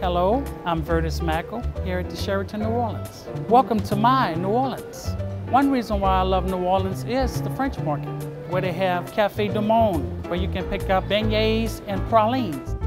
Hello, I'm Verdis here at the Sheraton New Orleans. Welcome to my New Orleans. One reason why I love New Orleans is the French market, where they have Café du Monde, where you can pick up beignets and pralines.